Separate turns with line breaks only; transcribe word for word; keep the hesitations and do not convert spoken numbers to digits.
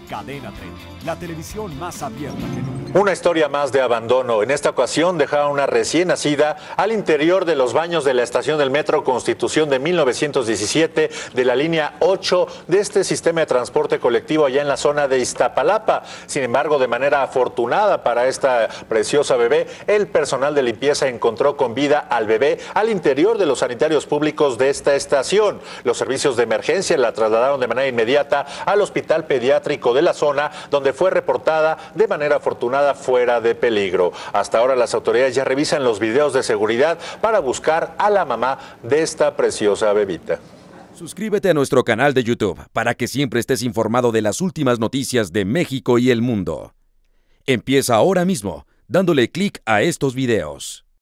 Cadena treinta, la televisión más abierta que nunca.
Una historia más de abandono. En esta ocasión dejaron una recién nacida al interior de los baños de la estación del Metro Constitución de mil novecientos diecisiete de la línea ocho de este sistema de transporte colectivo allá en la zona de Iztapalapa. Sin embargo, de manera afortunada para esta preciosa bebé, el personal de limpieza encontró con vida al bebé al interior de los sanitarios públicos de esta estación. Los servicios de emergencia la trasladaron de manera inmediata al hospital pediátrico de la zona, donde fue reportada de manera afortunada fuera de peligro. Hasta ahora las autoridades ya revisan los videos de seguridad para buscar a la mamá de esta preciosa bebita.
Suscríbete a nuestro canal de YouTube para que siempre estés informado de las últimas noticias de México y el mundo. Empieza ahora mismo dándole clic a estos videos.